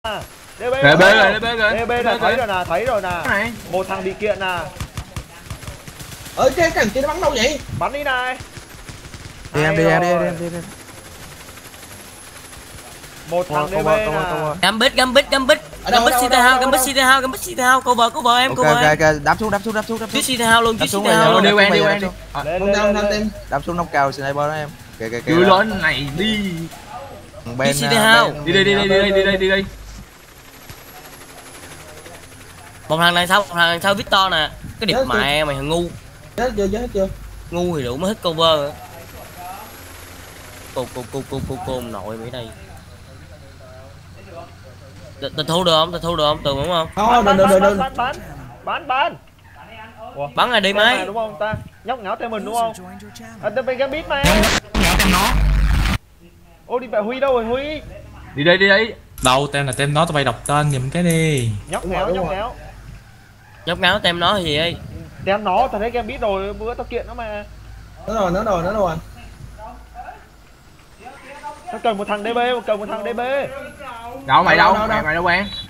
DB DB rồi, DB là thấy rồi nè. Một thằng bị kiện nè. Ơi cái thằng kia nó bắn đâu vậy? Bắn đi này. Đi em. Một thằng DB nè. Gambit City House, cover em, cover em. Ok, đáp xuống. Chiếc City House luôn, chiếc City House luôn. Đi quen đi. Lên. Đáp xuống nóc cao sniper đó em. Kìa. Đưa lên này đi. Bên City House. Đi. Một thằng đằng sau Victor nè. Cái điệp mẹ mày thằng ngu. Chết chưa? Ngu thì đủ mới hết cover nữa. Cô nội mày ở đây. Tao thu được không? Tường đúng không? Không, Bắn. Ủa? Bắn rồi đi mấy. Đúng không ta? Nhóc ngáo tên mình đúng không? Tên mình Gambit mà. Ô đi về Huy đâu rồi Huy? Đi đây. Đâu tem là tem nó, tao bay đọc tên giùm cái đi. Nhóc ngáo. Nhóc ngáo tem nó gì ấy? Tem nó tao thấy Gambit rồi, bữa tao kiện nó mà. Nó rồi. Nó cần một thằng DB. Đâu mày đâu? Mày đâu quen?